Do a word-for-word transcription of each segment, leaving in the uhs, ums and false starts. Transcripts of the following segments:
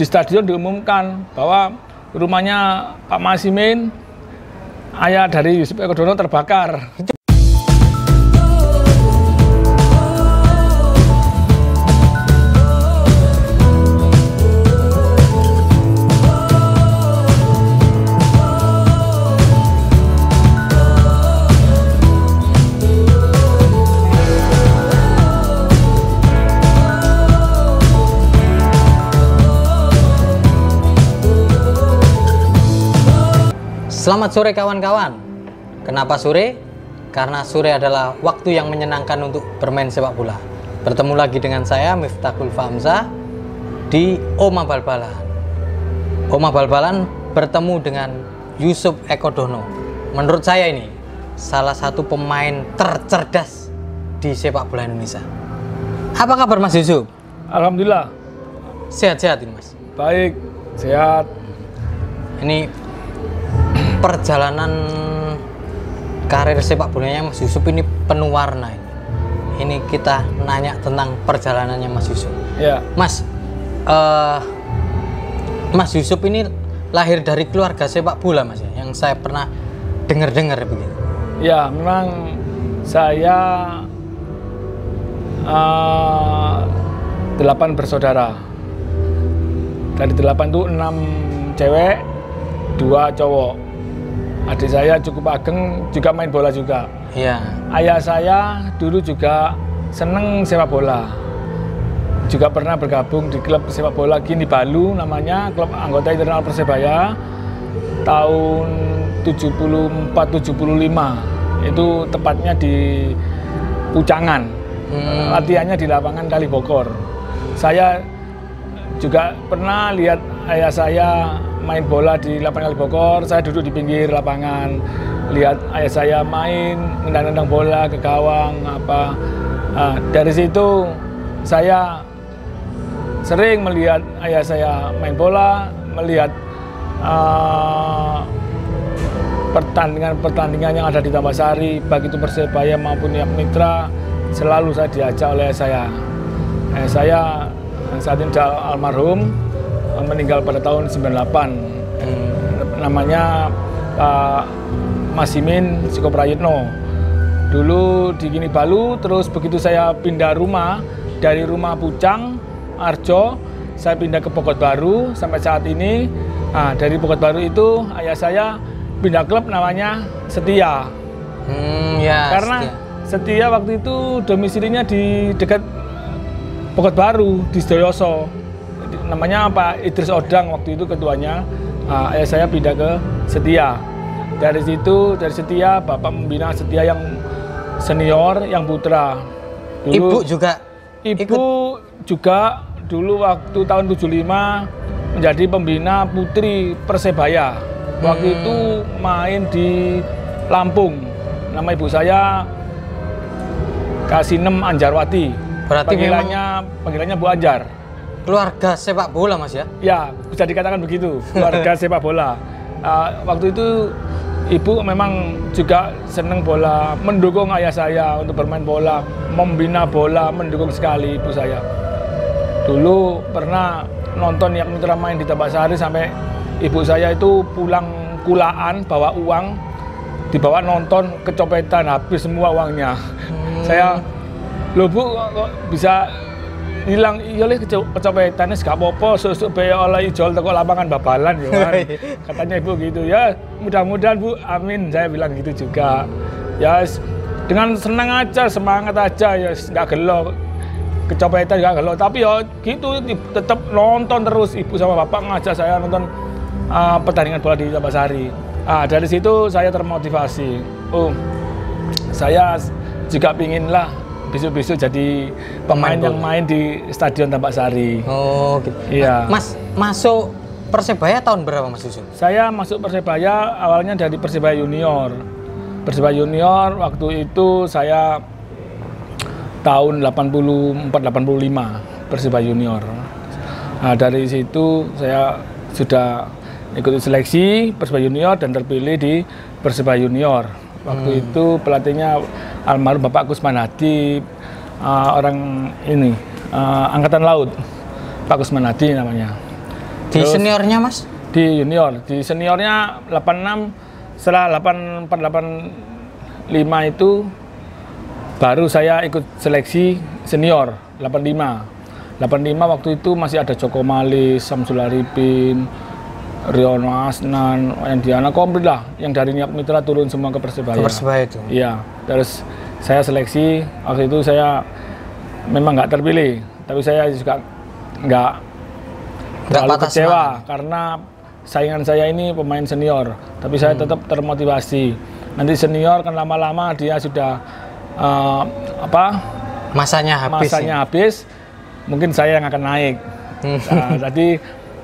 di stadion diumumkan bahwa rumahnya Pak Masimin, ayah dari Yusuf Eko Dono, terbakar. Selamat sore kawan-kawan. Kenapa sore? Karena sore adalah waktu yang menyenangkan untuk bermain sepak bola. Bertemu lagi dengan saya Miftahul Famzah di Oma Bal-Balan. Oma Bal-Balan bertemu dengan Yusuf Eko Dono. Menurut saya ini salah satu pemain tercerdas di sepak bola Indonesia. Apa kabar Mas Yusuf? Alhamdulillah. Sehat-sehat ini Mas? Baik, sehat. Ini perjalanan karir sepak bolanya Mas Yusuf ini penuh warna ini. Ini kita nanya tentang perjalanannya Mas Yusuf. Ya. Mas, uh, Mas Yusuf ini lahir dari keluarga sepak bola Mas ya, yang saya pernah dengar-dengar begitu. Ya, memang saya uh, delapan bersaudara. Dari delapan itu enam cewek, dua cowok. Adik saya cukup ageng, juga main bola juga. Iya. Ayah saya dulu juga seneng sepak bola. Juga pernah bergabung di klub sepak bola Gini Balu namanya, klub anggota internal Persebaya tahun tujuh puluh empat tujuh puluh lima. Itu tepatnya di Pucangan. Hmm. Latihannya di lapangan Kalibokor. Saya juga pernah lihat ayah saya main bola di lapangan Kalibokor, saya duduk di pinggir lapangan, lihat ayah saya main, nendang-nendang bola ke gawang, apa. Nah, dari situ saya sering melihat ayah saya main bola, melihat pertandingan-pertandingan uh, yang ada di Tambasari, baik itu Persebaya maupun Yak Mitra, selalu saya diajak oleh ayah saya. Ayah saya saat ini almarhum, meninggal pada tahun sembilan puluh delapan. Hmm. Namanya Pak Masimin Sukoprayitno. Dulu di Gini Balu, terus begitu saya pindah rumah dari rumah Pucang, Arjo, saya pindah ke Pokot Baru sampai saat ini. Nah, dari Pokot Baru itu ayah saya pindah klub namanya Setia. Hmm, ya, Karena Setia. Setia waktu itu domisilinya di dekat Pokot Baru di Sedoyoso. Namanya Pak Idris Odang waktu itu ketuanya. Nah, ayah saya pindah ke Setia. Dari situ, dari Setia, Bapak membina Setia yang senior, yang putra. Dulu, ibu juga? Ibu ikut? juga dulu waktu tahun tujuh puluh lima menjadi pembina putri Persebaya. Waktu hmm. itu main di Lampung. Nama ibu saya Kasinem Anjarwati. Berarti panggilannya, memang... panggilannya Bu Anjar. Keluarga sepak bola Mas ya? Ya, bisa dikatakan begitu, keluarga sepak bola. Uh, waktu itu ibu memang juga senang bola, mendukung ayah saya untuk bermain bola, membina bola, mendukung sekali ibu saya. Dulu pernah nonton Yak Mitra main di Tambasari sampai ibu saya itu pulang kulaan, bawa uang, dibawa nonton, kecopetan, habis semua uangnya. Hmm. Saya, loh Bu, kok bisa hilang? Iya leh kecopetan, gak apa-apa, susuk bayar oleh ijol teko lapangan babalan ya kan. Katanya ibu gitu ya, mudah-mudahan Bu, amin, saya bilang gitu juga. Ya dengan senang aja, semangat aja ya, nggak gelo kecopetan, nggak gelo, tapi ya gitu tetap nonton terus. Ibu sama bapak ngajak saya nonton uh, pertandingan bola di Tambasari. Ah, dari situ saya termotivasi. Oh, saya juga pingin lah besok-besok jadi pemain yang main di Stadion Tambasari. Oh, gitu. Iya. Mas masuk Persebaya tahun berapa Mas Yusuf? Saya masuk Persebaya awalnya dari Persebaya Junior. Persebaya Junior waktu itu saya tahun delapan puluh empat delapan puluh lima Persebaya Junior. Nah, dari situ saya sudah ikut seleksi Persebaya Junior dan terpilih di Persebaya Junior. Waktu hmm. itu pelatihnya almarhum Bapak Kusman Hadi, uh, orang ini uh, Angkatan Laut, Pak Kusman Hadi namanya. Di Terus, seniornya Mas? Di junior, di seniornya delapan enam, setelah delapan empat delapan lima itu baru saya ikut seleksi senior delapan lima. delapan lima waktu itu masih ada Joko Malis, Samsul Arifin, Riono Asnan, Diana komplit lah, yang dari Niak Mitra turun semua ke Persebaya. Ke Persebaya itu? Iya, terus saya seleksi, waktu itu saya memang nggak terpilih, tapi saya juga nggak terlalu kecewa semangat. Karena saingan saya ini pemain senior, tapi saya hmm. tetap termotivasi. Nanti senior kan lama-lama dia sudah uh, apa? Masanya habis. Masanya ya? habis, mungkin saya yang akan naik. Nah, jadi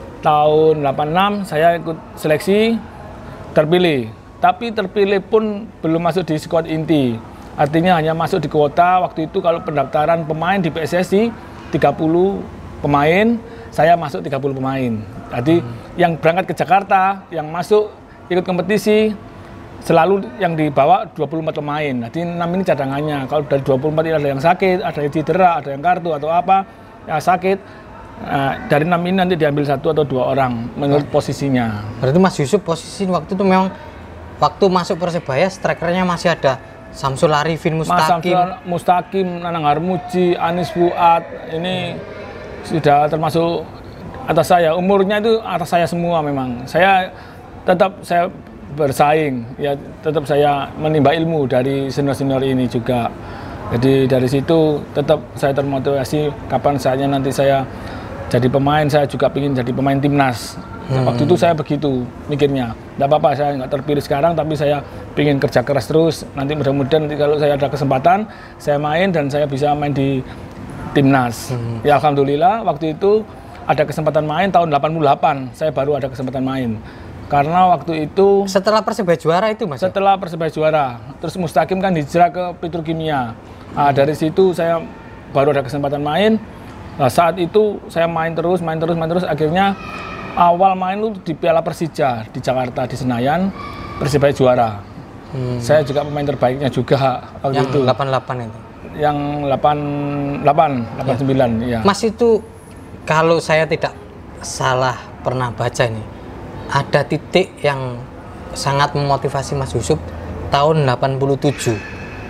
tahun delapan enam saya ikut seleksi, terpilih. Tapi terpilih pun belum masuk di skuad inti. Artinya hanya masuk di kuota. Waktu itu kalau pendaftaran pemain di P S S I tiga puluh pemain, saya masuk tiga puluh pemain. Jadi hmm. yang berangkat ke Jakarta, yang masuk ikut kompetisi selalu yang dibawa dua puluh empat pemain. Jadi enam ini cadangannya. Kalau dari dua puluh empat ini ada yang sakit, ada yang cedera, ada yang kartu atau apa, ya sakit. Nah, dari enam ini nanti diambil satu atau dua orang menurut nah. posisinya. Berarti Mas Yusuf posisi waktu itu memang waktu masuk Persebaya strikernya masih ada Samsul Arifin, Mustaqim, Mas Mustaqim, Nanang Harmuji, Anis Fuad. Ini sudah termasuk atas saya. Umurnya itu atas saya semua memang. Saya tetap saya bersaing, ya tetap saya menimba ilmu dari senior-senior ini juga. Jadi dari situ tetap saya termotivasi kapan saatnya nanti saya jadi pemain, saya juga ingin jadi pemain timnas. Hmm. Waktu itu saya begitu mikirnya. Tidak apa-apa saya nggak terpilih sekarang, tapi saya ingin kerja keras terus. Nanti mudah-mudahan nanti kalau saya ada kesempatan, saya main dan saya bisa main di timnas. Hmm. Ya alhamdulillah waktu itu ada kesempatan main tahun delapan puluh delapan, saya baru ada kesempatan main. Karena waktu itu setelah Persebaya juara itu Mas? Setelah Persebaya juara, terus Mustaqim kan hijrah ke Petrokimia. Nah, dari situ saya baru ada kesempatan main. Nah, saat itu saya main terus, main terus, main terus. Akhirnya awal main itu di Piala Persija di Jakarta di Senayan, Persebaya juara. Hmm. Saya juga pemain terbaiknya juga waktu yang itu. delapan delapan itu. Yang delapan delapan, delapan sembilan ya. Mas itu kalau saya tidak salah pernah baca ini, ada titik yang sangat memotivasi Mas Yusuf tahun delapan puluh tujuh.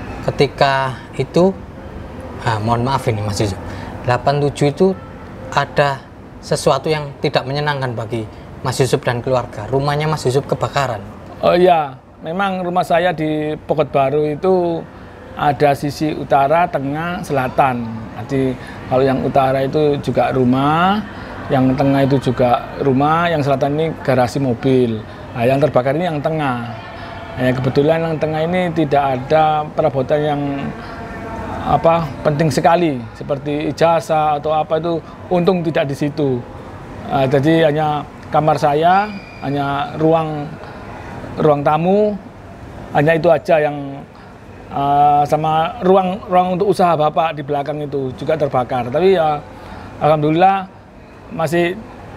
Ketika itu, ah, mohon maaf ini Mas Yusuf, delapan puluh tujuh itu ada sesuatu yang tidak menyenangkan bagi Mas Yusuf dan keluarga. Rumahnya Mas Yusuf kebakaran. Oh iya, memang rumah saya di Pokot Baru itu ada sisi utara, tengah, selatan. Jadi kalau yang utara itu juga rumah, yang tengah itu juga rumah, yang selatan ini garasi mobil. Nah, yang terbakar ini yang tengah. Nah, kebetulan yang tengah ini tidak ada perabotan yang apa penting sekali seperti ijazah atau apa itu, untung tidak di situ. Nah, jadi hanya kamar saya, hanya ruang ruang tamu, hanya itu aja yang uh, sama ruang ruang untuk usaha bapak di belakang itu juga terbakar. Tapi ya alhamdulillah masih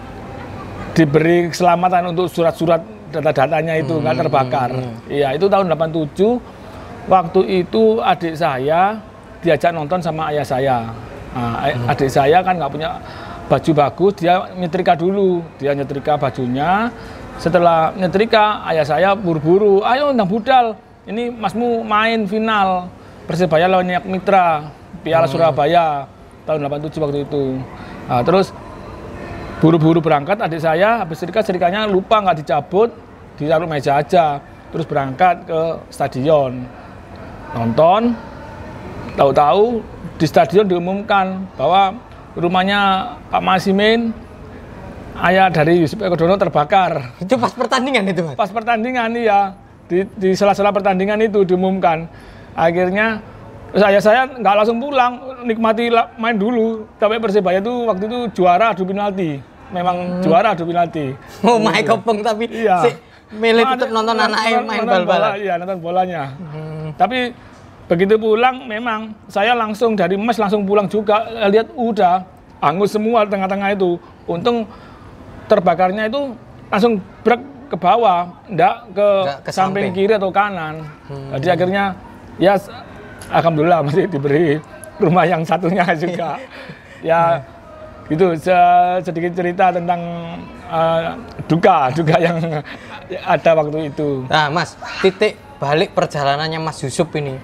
diberi keselamatan untuk surat-surat data-datanya itu nggak hmm, terbakar. Iya, hmm. itu tahun delapan puluh tujuh. Waktu itu adik saya diajak nonton sama ayah saya. Nah, hmm. adik saya kan nggak punya baju bagus, dia nyetrika dulu. Dia nyetrika bajunya. Setelah nyetrika, ayah saya buru-buru, ayo undang budal. Ini masmu main final Persebaya lawan Niak Mitra Piala hmm. Surabaya tahun delapan puluh tujuh waktu itu. Nah, terus buru-buru berangkat adik saya, habis setrika setrikanya lupa nggak dicabut, ditaruh meja aja, terus berangkat ke stadion nonton. Tahu-tahu di stadion diumumkan bahwa rumahnya Pak Masimin, ayah dari Yusuf Eko Dono, terbakar. Itu pas pertandingan itu Mas? Pas pertandingan iya, di, di sela-sela pertandingan itu diumumkan. Akhirnya terus ayah saya nggak langsung pulang, nikmati main dulu. Sampai Persebaya itu waktu itu juara adu penalti. Memang hmm. juara adu penalti. Oh my kopong tapi iya. si milih tetap nonton anaknya main bal-balan. Iya, nonton bolanya. Hmm. Tapi begitu pulang memang saya langsung dari mes langsung pulang juga, lihat udah hangus semua tengah-tengah itu. Untung terbakarnya itu langsung brek ke bawah, enggak ke, ke samping. samping kiri atau kanan. Hmm. Jadi akhirnya ya alhamdulillah masih diberi rumah yang satunya juga. Ya Itu sedikit cerita tentang uh, duka, duka yang ada waktu itu. Nah, Mas, titik balik perjalanannya Mas Yusuf ini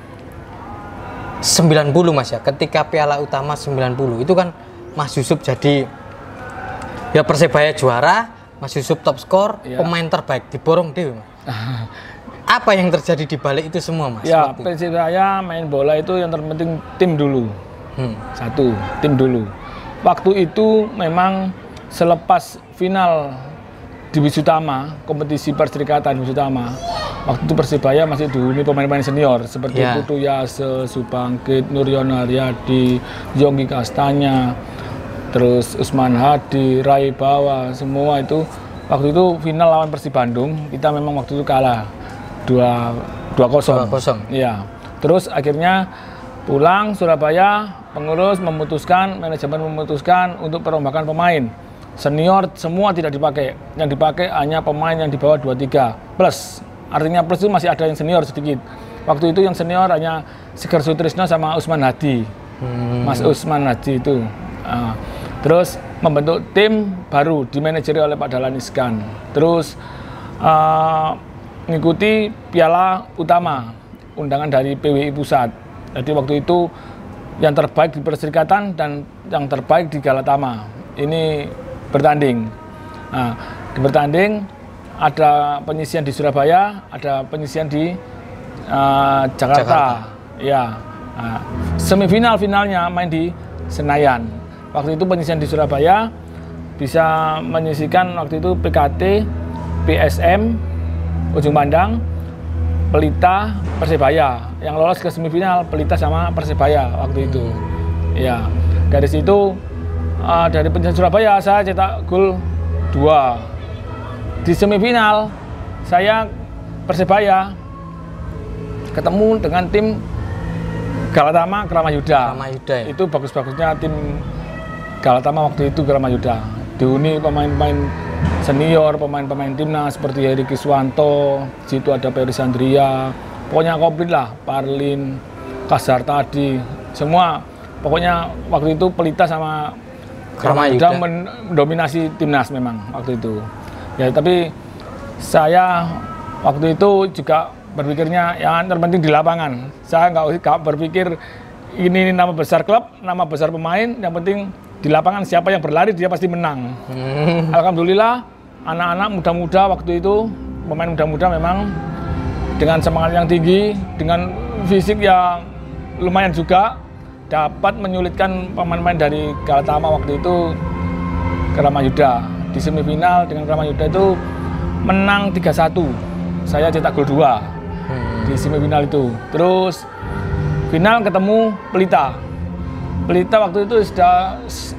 sembilan puluh, Mas ya. Ketika Piala Utama sembilan puluh itu kan Mas Yusuf jadi ya Persebaya juara, Mas Yusuf top skor, ya. Pemain terbaik diborong dewe, Mas. Apa yang terjadi di balik itu semua, Mas? Ya, Persebaya main bola itu yang terpenting tim dulu. Hmm. Satu, tim dulu. Waktu itu memang selepas final Divisi Utama, kompetisi Perserikatan Divisi Utama, waktu itu Persebaya masih dihuni pemain-pemain senior seperti yeah. Putu Yase, Subangkit, Nuryon Haryadi, Yonggi Kastanya, terus Usman Hadi, Rai Bawa, semua itu waktu itu final lawan Persib Bandung, kita memang waktu itu kalah dua kosong. Iya. Terus akhirnya pulang Surabaya, pengurus memutuskan, manajemen memutuskan untuk perombakan pemain. Senior semua tidak dipakai. Yang dipakai hanya pemain yang di bawah dua puluh tiga plus. Artinya plus itu masih ada yang senior sedikit. Waktu itu yang senior hanya Seger Sutrisno sama Usman Hadi. Hmm. Mas Usman Hadi itu. Uh, terus membentuk tim baru dimanajeri oleh Pak Dahlan Iskan. Terus uh, mengikuti Piala Utama, undangan dari P W I Pusat. Jadi waktu itu yang terbaik di Perserikatan dan yang terbaik di Galatama ini bertanding. Nah, di bertanding ada penyisian di Surabaya, ada penyisian di uh, Jakarta. Jakarta. Ya, nah, semifinal finalnya main di Senayan. Waktu itu penyisian di Surabaya bisa menyisikan waktu itu P K T, P S M, Ujung Pandang, Pelita, Persebaya. Yang lolos ke semifinal Pelita sama Persebaya waktu itu. Ya, dari situ uh, dari penyisian Surabaya saya cetak gol dua. Di semifinal saya Persebaya ketemu dengan tim Galatama Kramayuda. Kramayuda ya? Itu bagus-bagusnya tim Galatama waktu itu Kramayuda. Dihuni pemain-pemain senior, pemain-pemain timnas seperti Heri Kiswanto, situ ada Peri Sandria, pokoknya komplit lah, Parlin, Kasar tadi, semua. Pokoknya waktu itu Pelita sama Kramayuda mendominasi timnas memang waktu itu. Ya, tapi saya waktu itu juga berpikirnya yang terpenting di lapangan. Saya nggak berpikir ini nama besar klub, nama besar pemain, yang penting di lapangan siapa yang berlari dia pasti menang. Hmm. Alhamdulillah anak-anak muda-muda waktu itu, pemain muda-muda memang dengan semangat yang tinggi, dengan fisik yang lumayan juga dapat menyulitkan pemain-pemain dari Galatama waktu itu Kramayuda. Di semifinal dengan Kramayuda itu menang tiga satu. Saya cetak gol dua hmm. di semifinal itu. Terus final ketemu Pelita. Pelita waktu itu sudah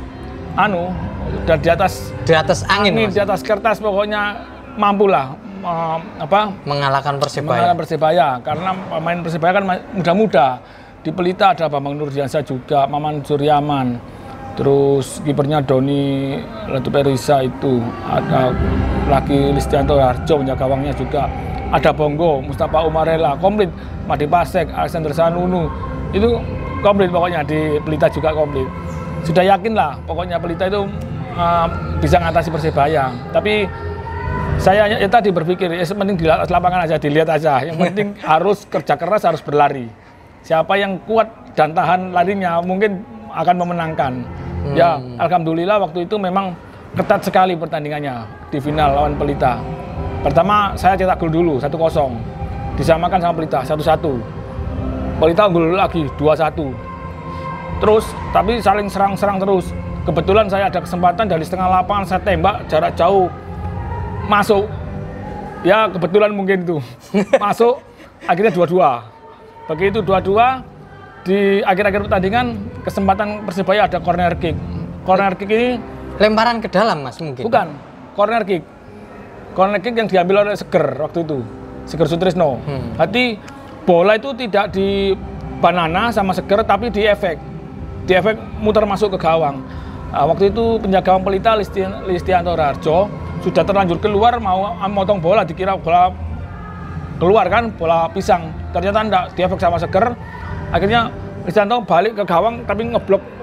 anu, sudah di atas di atas angin, angin di atas kertas, pokoknya mampu lah uh, apa mengalahkan Persebaya. Mengalahkan Persebaya karena pemain Persebaya kan muda-muda. Di Pelita ada Bambang Nurdiansyah juga, Maman Suryaman. Terus kipernya Doni Letuperisa itu, ada lagi Listianto Harjo penjaga gawangnya juga. Ada Bongo, Mustafa Umarela, komplit. Madi Pasek, Alexander Sanunu, itu komplit pokoknya. Di Pelita juga komplit. Sudah yakin lah pokoknya Pelita itu uh, bisa mengatasi Persebaya. Tapi saya ya, tadi berpikir ya penting di lapangan aja, dilihat aja. Yang penting harus kerja keras, harus berlari. Siapa yang kuat dan tahan larinya mungkin akan memenangkan. Hmm. Ya, alhamdulillah waktu itu memang ketat sekali pertandingannya di final lawan Pelita. Pertama saya cetak gol dulu satu kosong. Disamakan sama Pelita satu satu. Pelita gol lagi dua satu. Terus tapi saling serang-serang terus. Kebetulan saya ada kesempatan dari setengah lapangan saya tembak jarak jauh. Masuk. Ya, kebetulan mungkin itu. Masuk akhirnya dua dua. Begitu dua dua di akhir-akhir pertandingan kesempatan Persebaya ada corner kick. Corner kick ini lemparan ke dalam, Mas, mungkin. Bukan, corner kick. Corner kick yang diambil oleh Seger waktu itu. Seger Sutrisno. Hmm. Berarti bola itu tidak di banana sama Seger tapi di efek. Di efek muter masuk ke gawang. Nah, waktu itu penjaga gawang Pelita Listian, Listianto Harjo sudah terlanjur keluar mau motong bola, dikira bola keluar kan, bola pisang. Ternyata enggak, di efek sama Seger. Akhirnya Listianto balik ke gawang tapi ngeblok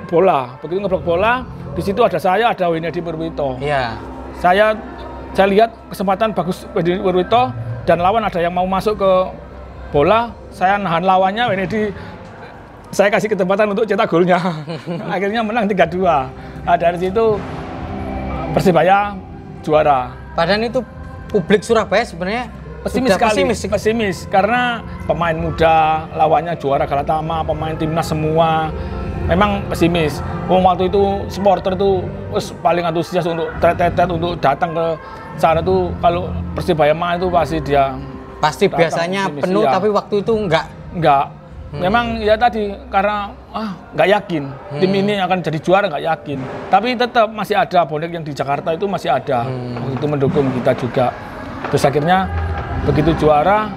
ngeblok bola. Begitu ngeblok bola, di situ ada saya, ada Wenedi Purwito. Iya. Saya saya lihat kesempatan bagus Wenedi Purwito dan lawan ada yang mau masuk ke bola, saya nahan lawannya, Wenedi saya kasih kesempatan untuk cetak golnya. Akhirnya menang tiga dua. Nah, dari situ Persibaya juara. Padahal itu publik Surabaya sebenarnya Pesimis sekali, pesimis, pesimis karena pemain muda lawannya juara Galatama, pemain timnas semua, memang pesimis. Wong waktu itu supporter itu us, paling antusias untuk tetet untuk datang ke sana tuh kalau Persibaya mah itu pasti dia pasti biasanya pesimis, penuh ya. Tapi waktu itu enggak enggak. Hmm. Memang ya tadi karena ah nggak yakin hmm. tim ini akan jadi juara, nggak yakin. Tapi tetap masih ada bonek yang di Jakarta itu masih ada hmm. waktu itu mendukung kita juga. Terus akhirnya begitu juara,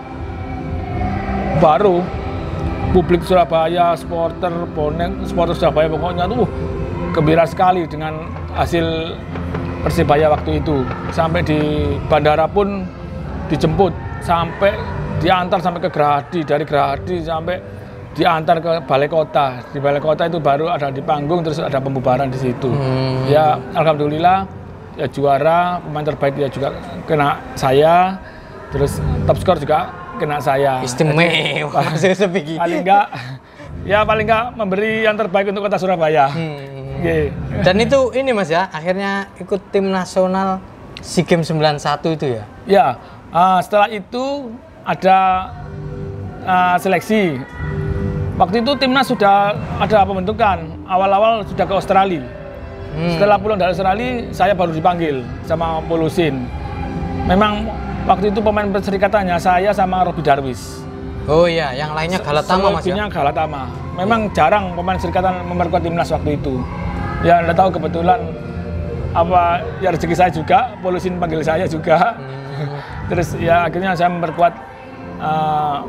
baru publik Surabaya, supporter bonek, supporter Surabaya pokoknya tuh gembira sekali dengan hasil Persibaya waktu itu. Sampai di bandara pun dijemput, sampai diantar sampai ke Gerahadi, dari Gerahadi sampai diantar ke Balai Kota. Di Balai Kota itu baru ada di panggung, terus ada pembubaran di situ. Hmm. Ya alhamdulillah ya juara, pemain terbaik ya juga kena saya. Terus top skor juga kena saya. Istimewa. Paling enggak, ya paling enggak memberi yang terbaik untuk kota Surabaya. Hmm. Okay. Dan itu ini Mas ya, akhirnya ikut tim nasional SEA Games sembilan puluh satu itu ya? Ya, uh, setelah itu ada uh, seleksi. Waktu itu timnas sudah ada pembentukan. Awal-awal sudah ke Australia. Hmm. Setelah pulang dari Australia, saya baru dipanggil sama Polusin. Memang waktu itu pemain perserikatannya saya sama Robi Darwis. Oh iya, yang lainnya Galatama Mas ya? Galatama. Memang ya. Jarang pemain serikatan memperkuat timnas waktu itu. Ya Anda tahu kebetulan apa ya rezeki saya juga, Polusin panggil saya juga. Hmm. Terus ya akhirnya saya memperkuat uh,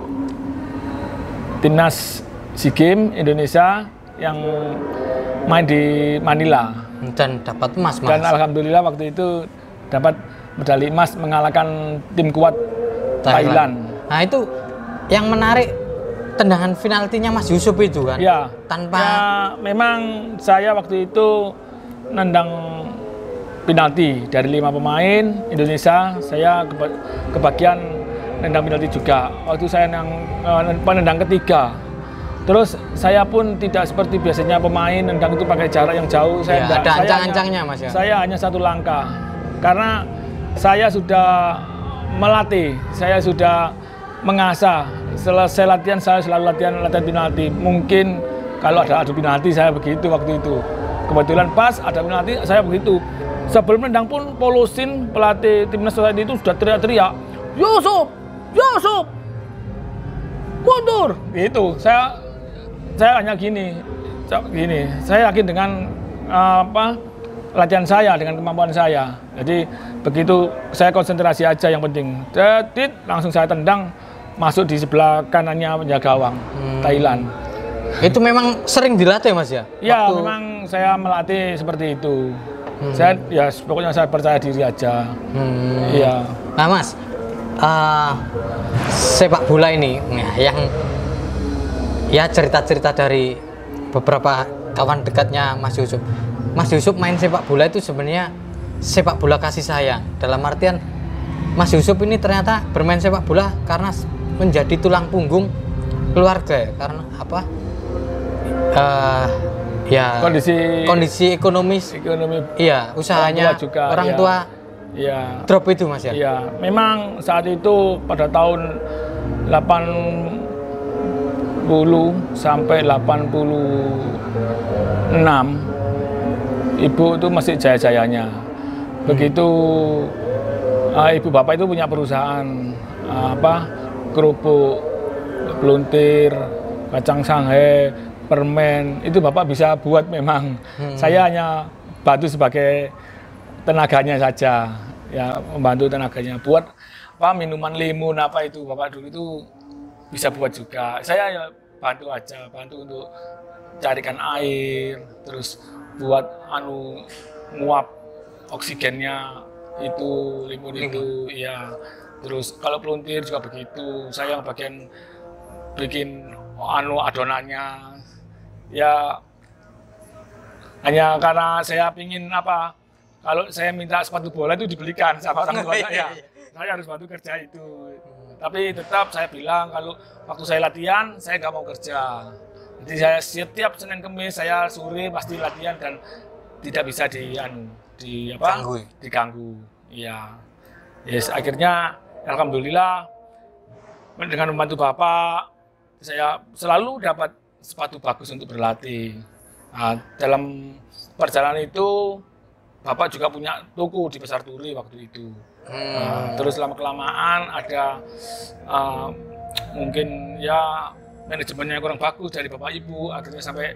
timnas SEA Games Indonesia yang main di Manila. Dan dapat emas Mas. Dan alhamdulillah waktu itu dapat medali emas mengalahkan tim kuat Thailand. Thailand. Nah itu yang menarik tendangan penaltinya Mas Yusuf itu kan? Ya. Tanpa. Ya, memang saya waktu itu nendang penalti dari lima pemain Indonesia, saya keba kebagian nendang penalti juga. Waktu saya nendang penendang ketiga. Terus saya pun tidak seperti biasanya pemain nendang itu pakai jarak yang jauh. Saya ya, ada ancang-ancangnya Mas ya. Saya hanya satu langkah karena saya sudah melatih, saya sudah mengasah. Selesai latihan saya selalu latihan latihan penalti. Mungkin kalau ada adu penalti saya begitu waktu itu. Kebetulan pas ada penalti saya begitu. Sebelum nendang pun Polusin pelatih timnas tadi itu sudah teriak-teriak, Yusuf, Yusuf, mundur. Gitu. Saya saya hanya gini, gini. Saya yakin dengan uh, apa? latihan saya dengan kemampuan saya. Jadi begitu saya konsentrasi aja yang penting. Dedit langsung saya tendang masuk di sebelah kanannya penjaga gawang hmm. Thailand. Itu memang sering dilatih Mas ya? Ya, waktu... memang saya melatih seperti itu. Hmm. Saya ya pokoknya saya percaya diri aja. Hmm. Iya. Nah Mas, uh, sepak bola ini yang ya cerita-cerita dari beberapa kawan dekatnya Mas Yusuf. Mas Yusuf main sepak bola itu sebenarnya sepak bola kasih sayang. Dalam artian Mas Yusuf ini ternyata bermain sepak bola karena menjadi tulang punggung keluarga ya. Karena apa? Uh, ya kondisi kondisi ekonomis ekonomi iya usahanya orang tua, juga, orang tua ya. Drop itu Mas ya. Iya, memang saat itu pada tahun delapan puluh sampai delapan puluh enam ibu itu masih jaya-jayanya. Begitu hmm. uh, ibu bapak itu punya perusahaan uh, apa kerupuk, peluntir, kacang shanghai, permen, itu bapak bisa buat memang. Hmm. Saya hanya bantu sebagai tenaganya saja, ya membantu tenaganya buat apa minuman limun apa itu bapak dulu itu bisa buat juga. Saya ya bantu aja, bantu untuk carikan air, terus buat anu nguap oksigennya itu limun itu, ya. Terus kalau peluntir juga begitu, saya yang bagian bikin anu adonannya, ya Hanya karena saya pingin apa, kalau saya minta sepatu bola itu dibelikan sama orang tua saya. Saya harus bantu kerja itu. Tapi tetap saya bilang kalau waktu saya latihan, saya nggak mau kerja. Jadi saya setiap Senin Kamis saya sore pasti latihan dan tidak bisa di anu, di apa? Ganggu. Diganggu. Iya. Yes, akhirnya alhamdulillah dengan membantu Bapak saya selalu dapat sepatu bagus untuk berlatih. Nah, dalam perjalanan itu Bapak juga punya toko di Pasar Turi waktu itu. Hmm. Nah, terus lama kelamaan ada uh, mungkin ya manajemennya kurang bagus dari Bapak Ibu, akhirnya sampai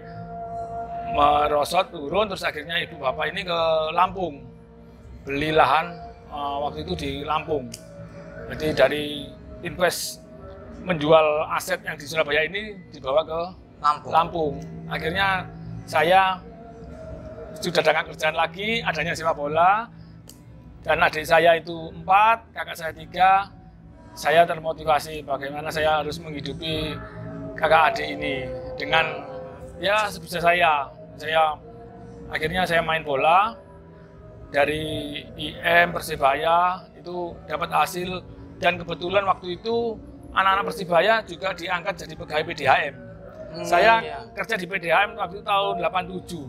merosot turun, terus akhirnya Ibu Bapak ini ke Lampung beli lahan uh, waktu itu di Lampung. Jadi dari invest menjual aset yang di Surabaya ini dibawa ke Lampung. Lampung. Akhirnya saya sudah ada kerjaan lagi, adanya sepak bola, dan adik saya itu empat, kakak saya tiga. Saya termotivasi bagaimana saya harus menghidupi kakak adik ini dengan ya sebisa saya. Saya akhirnya saya main bola dari I M Persebaya itu dapat hasil, dan kebetulan waktu itu anak-anak Persebaya juga diangkat jadi pegawai P D H M. Hmm, saya iya. kerja di P D H M waktu itu tahun delapan puluh tujuh.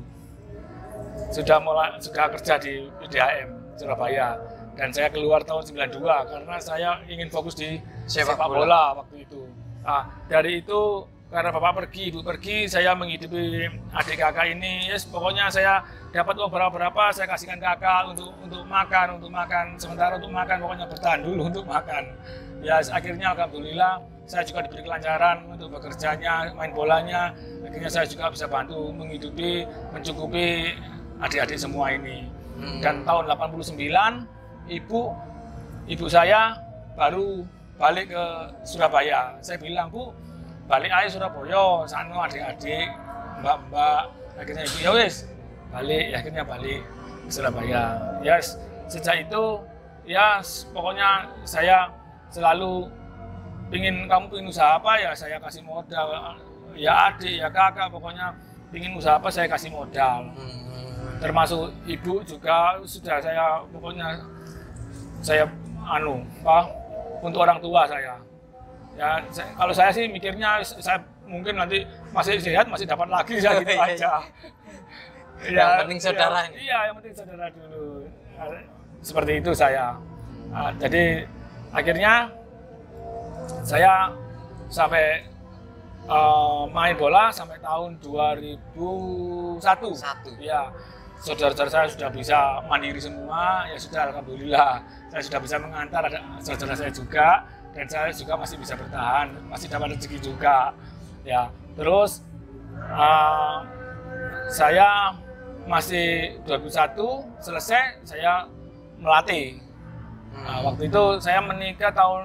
Sudah mulai sudah kerja di P D H M Surabaya, dan saya keluar tahun sembilan puluh dua karena saya ingin fokus di sepak, sepak bola. bola waktu itu. Nah, dari itu karena Bapak pergi, Ibu pergi, saya menghidupi adik kakak ini. Yes, pokoknya saya dapat uang berapa-berapa saya kasihkan kakak untuk untuk makan, untuk makan. Sementara untuk makan pokoknya bertahan dulu untuk makan. Ya, akhirnya alhamdulillah saya juga diberi kelancaran untuk bekerjanya, main bolanya. Akhirnya saya juga bisa bantu menghidupi, mencukupi adik-adik semua ini. Hmm. Dan tahun delapan puluh sembilan, ibu ibu saya baru balik ke Surabaya. Saya bilang, Bu, balik aja Surabaya, sana adik-adik, mbak-mbak. Akhirnya ibu, ya wis, balik, akhirnya balik ke Surabaya. Ya, yes, sejak itu, ya pokoknya saya selalu pingin, kamu pingin usaha apa ya saya kasih modal. Ya adik, ya kakak, pokoknya pingin usaha apa saya kasih modal. Hmm. Termasuk ibu juga sudah saya pokoknya saya anu apa untuk orang tua saya. Ya saya, kalau saya sih mikirnya saya mungkin nanti masih sehat masih dapat lagi saya gitu aja. Ya, yang penting saudara. Ya, iya, yang penting saudara dulu. Seperti itu saya. Nah, jadi akhirnya saya sampai uh, main bola sampai tahun dua ribu satu. Satu. Ya. Saudara-saudara saya sudah bisa mandiri semua, ya sudah alhamdulillah. Saya sudah bisa mengantar ada saudara saya juga, dan saya juga masih bisa bertahan, masih dapat rezeki juga. Ya, terus uh, saya masih dua ribu satu selesai saya melatih. Nah, waktu itu saya menikah tahun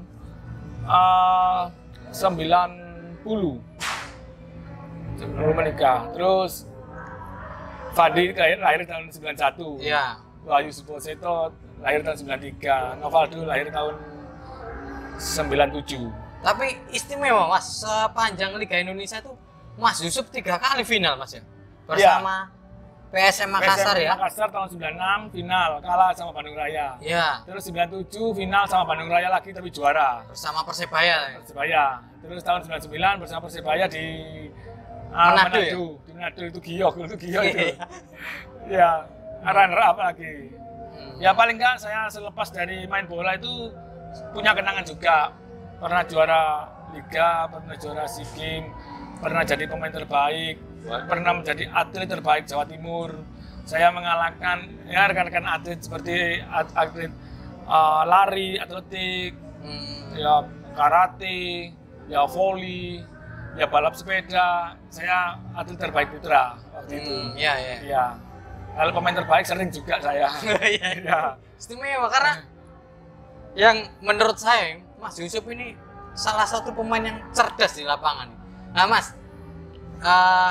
uh, sembilan puluh. Baru menikah. Terus Fadli lahir, lahir tahun sembilan puluh satu. Iya. Wahyu Suposeto lahir tahun sembilan puluh tiga. Novaldo lahir tahun sembilan puluh tujuh. Tapi istimewa Mas, sepanjang Liga Indonesia itu Mas Yusuf tiga kali final Mas ya? Bersama ya. P S M Makassar ya? Makassar tahun sembilan puluh enam final, kalah sama Bandung Raya. Iya. Terus sembilan puluh tujuh final sama Bandung Raya lagi tapi juara. Bersama Persebaya. Persebaya. Terus tahun sembilan puluh sembilan bersama Persebaya di Uh, Manado, Manado, ya? Di Manado itu giok, itu giok itu. Ya, runner up lagi. Hmm. Ya paling enggak saya selepas dari main bola itu punya kenangan juga. Pernah juara Liga, pernah juara SEA Games, pernah jadi pemain terbaik, pernah menjadi atlet terbaik Jawa Timur. Saya mengalahkan ya rekan-rekan atlet seperti atlet uh, lari, atletik, hmm. ya karate, ya volley, ya balap sepeda. Saya atlet terbaik putra waktu hmm, itu. Iya, iya. Ya. Kalau pemain terbaik sering juga saya. Iya. Ya. Istimewa karena yang menurut saya Mas Yusuf ini salah satu pemain yang cerdas di lapangan. Nah, Mas, uh,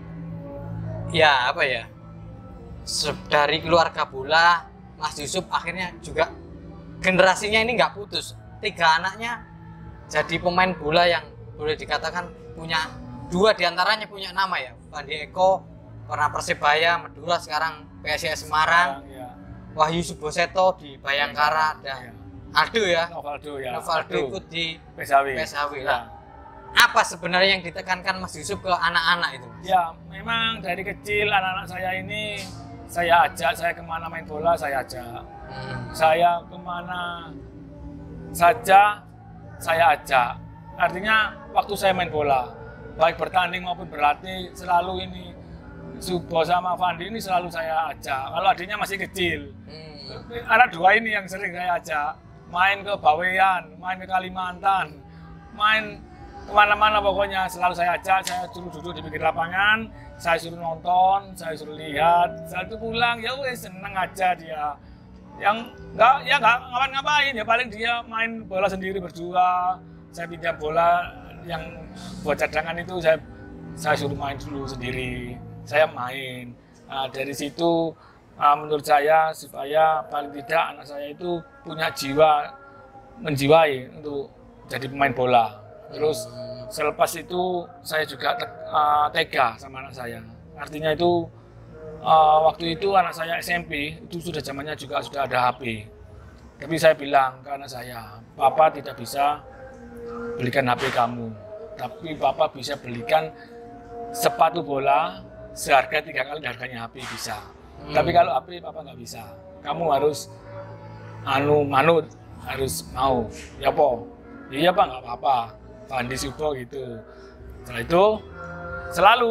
ya apa ya? Dari keluarga bola, Mas Yusuf akhirnya juga generasinya ini nggak putus. Tiga anaknya jadi pemain bola yang boleh dikatakan punya dua diantaranya punya nama ya, Fandi Eko, pernah Persebaya, Madura, sekarang P S I S Semarang. Ya. Wahyu Suboseto di Bayangkara dan Ya. Aldo ya. Novaldo ya. Novaldo Aldo. ikut di P S W. P S W Ya. lah. Apa sebenarnya yang ditekankan Mas Yusuf ke anak-anak itu? Mas? Ya, memang dari kecil anak-anak saya ini saya ajak, saya kemana main bola saya ajak. Hmm. Saya kemana saja saya ajak. Artinya waktu saya main bola, baik bertanding maupun berlatih, selalu ini Subo sama Fandi ini selalu saya ajak. Kalau adiknya masih kecil, Hmm. anak dua ini yang sering saya ajak. Main ke Bawean, main ke Kalimantan, main kemana-mana pokoknya selalu saya ajak. Saya suruh duduk di pinggir lapangan, saya suruh nonton, saya suruh lihat. Saya tuh pulang, ya wes seneng aja dia. Yang enggak, ya enggak ngapain-ngapain, ya paling dia main bola sendiri berdua. Saya pinjam bola yang buat cadangan itu saya saya suruh main dulu sendiri. Saya main. Nah, dari situ uh, menurut saya supaya paling tidak anak saya itu punya jiwa menjiwai untuk jadi pemain bola. Terus selepas itu saya juga te uh, tega sama anak saya. Artinya itu uh, waktu itu anak saya S M P itu sudah zamannya juga sudah ada H P. Tapi saya bilang ke anak saya, Papa tidak bisa belikan H P kamu, tapi Papa bisa belikan sepatu bola seharga tiga kali harganya H P bisa. Hmm. Tapi kalau H P Papa nggak bisa. Kamu harus anu manut, harus mau. Ya po, iya Pak nggak apa-apa. Fandi Subo gitu. Setelah itu selalu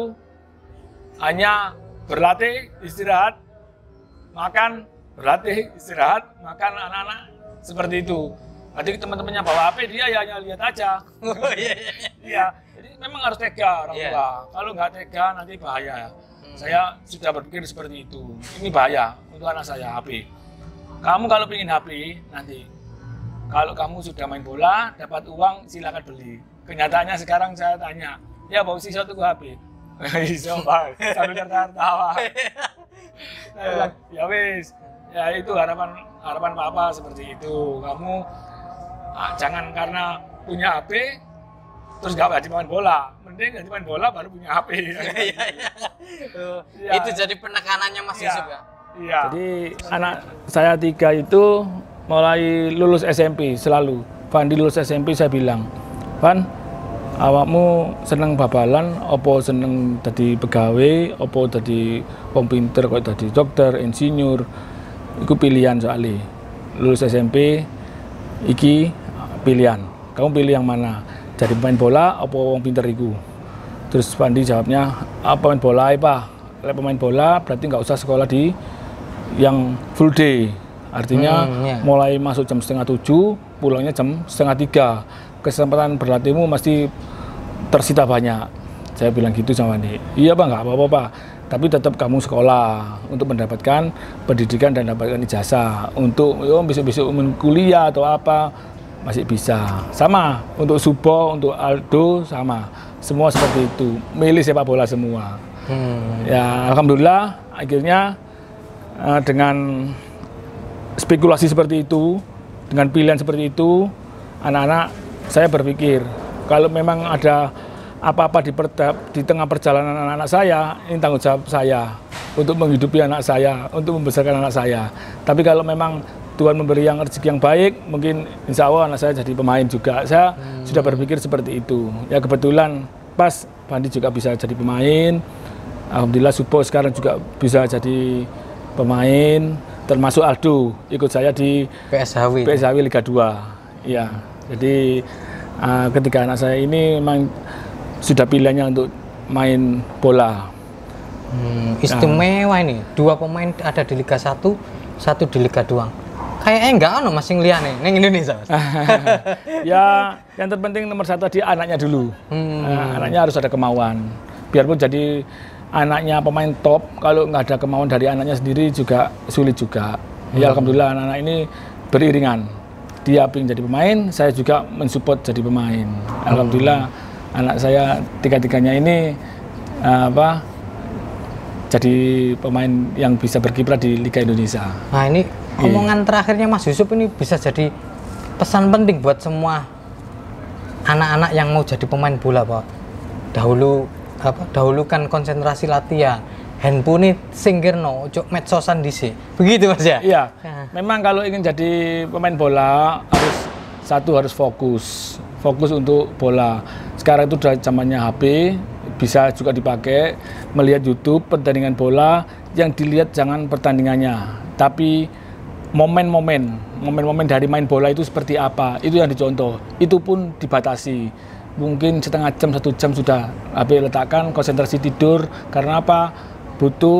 hanya berlatih, istirahat, makan, berlatih, istirahat, makan anak-anak seperti itu. Tadi teman-temannya bawa H P dia ya hanya lihat aja. Oh, iya, iya. Iya, jadi memang harus tega orang tua. Yeah. Kalau nggak tega nanti bahaya. Hmm. Saya sudah berpikir seperti itu. Ini bahaya untuk anak saya H P. Kamu kalau ingin H P nanti, kalau kamu sudah main bola dapat uang silakan beli. Kenyataannya sekarang saya tanya, ya bau sih satu H P. Iso Pak, sambil tertawa. Saya bilang, ya wis, ya itu harapan harapan Papa seperti itu. Kamu ah, jangan karena punya H P terus nggak jadi main bola, mending jadi main bola baru punya H P. Ya. Itu jadi penekanannya Mas Ya. Yusuf ya. Iya. Jadi anak saya tiga itu mulai lulus S M P selalu. Fandi lulus S M P saya bilang, Van, awakmu seneng babalan, opo seneng jadi pegawai, opo jadi wong pinter kok jadi dokter, insinyur, itu pilihan soalnya. Lulus S M P, iki pilihan. Kamu pilih yang mana? Jadi pemain bola, opo wong pinter iku? Terus Fandi jawabnya, apa pemain bola ya Pak? Kalau pemain bola berarti nggak usah sekolah di yang full day. Artinya Hmm, yeah. mulai masuk jam setengah tujuh, pulangnya jam setengah tiga. Kesempatan berlatihmu mesti tersita banyak. Saya bilang gitu sama dia. Iya Pak, nggak apa-apa Pak. Tapi tetap kamu sekolah untuk mendapatkan pendidikan dan dapatkan ijazah. Untuk yo besok-besok kuliah atau apa masih bisa. Sama untuk Subo, untuk Aldo sama. Semua seperti itu. Milih sepak bola semua. Hmm. Ya alhamdulillah akhirnya uh, dengan spekulasi seperti itu, dengan pilihan seperti itu, anak-anak saya berpikir kalau memang ada apa-apa di, di tengah perjalanan anak-anak saya, ini tanggung jawab saya untuk menghidupi anak saya, untuk membesarkan anak saya. Tapi kalau memang Tuhan memberi yang rezeki yang baik, mungkin insya Allah anak saya jadi pemain juga. Saya hmm. sudah berpikir seperti itu. Ya kebetulan pas Fandi juga bisa jadi pemain. Alhamdulillah Subo sekarang juga bisa jadi pemain. Termasuk Aldo ikut saya di P S H W P S H W Liga dua. Ya, jadi uh, ketika anak saya ini memang sudah pilihannya untuk main bola. Hmm, istimewa nah. Ini dua pemain ada di Liga satu, satu di Liga dua. Kayaknya enggak ono masing liyane ning Indonesia. Mas. Ya, yang terpenting nomor satu di anaknya dulu. Hmm. Nah, anaknya harus ada kemauan. Biarpun jadi anaknya pemain top, kalau nggak ada kemauan dari anaknya sendiri juga sulit juga. Hmm. Ya alhamdulillah anak-anak ini beriringan. Dia ingin jadi pemain, saya juga mensupport jadi pemain. Hmm. Alhamdulillah anak saya tiga-tiganya ini uh, apa jadi pemain yang bisa berkiprah di Liga Indonesia. Nah ini omongan yeah. terakhirnya Mas Yusuf ini bisa jadi pesan penting buat semua anak-anak yang mau jadi pemain bola Pak. Dahulu apa dahulukan konsentrasi latihan, handphone singkirno, cuk medsosan dhisik. Begitu Mas ya? Iya. Memang kalau ingin jadi pemain bola harus satu harus fokus. Fokus untuk bola. Sekarang itu udah zamannya H P, bisa juga dipakai melihat YouTube pertandingan bola, yang dilihat jangan pertandingannya, tapi momen-momen, momen-momen dari main bola itu seperti apa, itu yang dicontoh. Itu pun dibatasi. Mungkin setengah jam, satu jam sudah H P letakkan, konsentrasi tidur. Karena apa? Butuh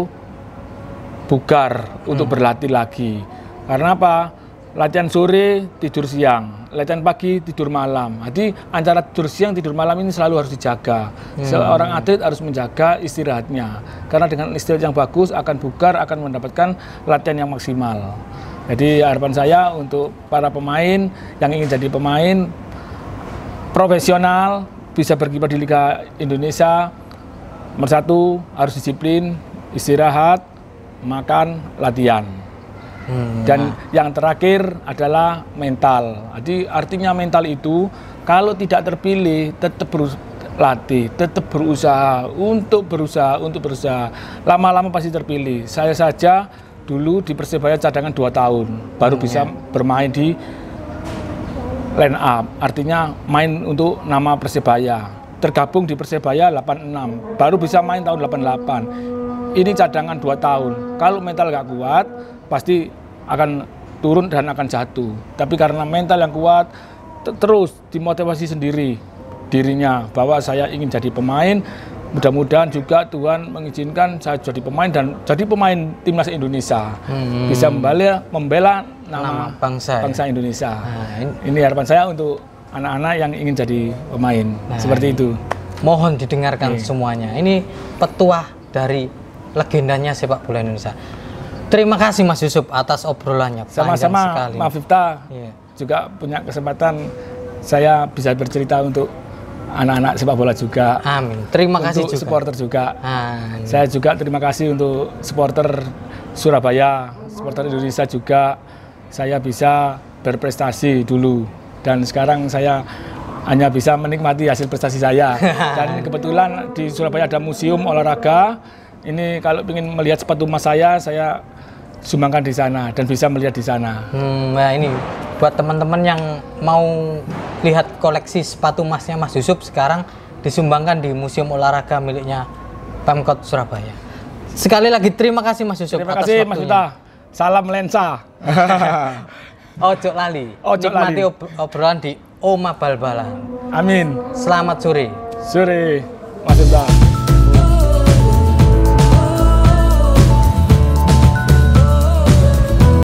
bugar untuk hmm. berlatih lagi. Karena apa? Latihan sore, tidur siang. Latihan pagi, tidur malam. Jadi antara tidur siang, tidur malam ini selalu harus dijaga. Hmm. Seorang atlet harus menjaga istirahatnya. Karena dengan istirahat yang bagus, akan bugar, akan mendapatkan latihan yang maksimal. Jadi harapan saya untuk para pemain yang ingin jadi pemain profesional, bisa berkibar di Liga Indonesia, nomor satu harus disiplin, istirahat, makan, latihan. Hmm, Dan nah. yang terakhir adalah mental. Jadi artinya mental itu kalau tidak terpilih tetap berlatih, tetap berusaha untuk berusaha untuk berusaha. Lama-lama pasti terpilih. Saya saja dulu di Persebaya cadangan dua tahun baru hmm, bisa ya. bermain di line up. Artinya main untuk nama Persebaya. Tergabung di Persebaya delapan enam, baru bisa main tahun delapan delapan. Ini cadangan dua tahun. Kalau mental nggak kuat, pasti akan turun dan akan jatuh. Tapi karena mental yang kuat, terus dimotivasi sendiri dirinya bahwa saya ingin jadi pemain. Mudah-mudahan juga Tuhan mengizinkan saya jadi pemain dan jadi pemain timnas Indonesia. Hmm. Bisa membela, membela nama, nama bangsa, bangsa ya? Indonesia. Nah, ini. ini harapan saya untuk anak-anak yang ingin jadi pemain. Nah, seperti itu. Mohon didengarkan Oke. semuanya. Ini petuah dari legendanya sepak bola Indonesia. Terima kasih Mas Yusuf atas obrolannya. Sama-sama, Mas Miftah yeah. juga punya kesempatan saya bisa bercerita untuk anak-anak sepak bola juga. Amin. Terima kasih untuk juga. supporter juga. Amin. Saya juga terima kasih untuk supporter Surabaya, supporter Indonesia juga. Saya bisa berprestasi dulu dan sekarang saya hanya bisa menikmati hasil prestasi saya. Dan kebetulan di Surabaya ada museum olahraga. Ini kalau ingin melihat sepatu emas saya, saya sumbangkan di sana dan bisa melihat di sana. Hmm, nah ini buat teman-teman yang mau lihat koleksi sepatu emasnya Mas Yusuf sekarang disumbangkan di Museum Olahraga miliknya Pemkot Surabaya. Sekali lagi terima kasih Mas Yusuf. Terima kasih Mas Miftah. Salam lensa. Ojo lali. Ojo Nikmati lali. ob obrolan di Oma Bal-Balan. Amin. Selamat sore. Sore, Mas Miftah.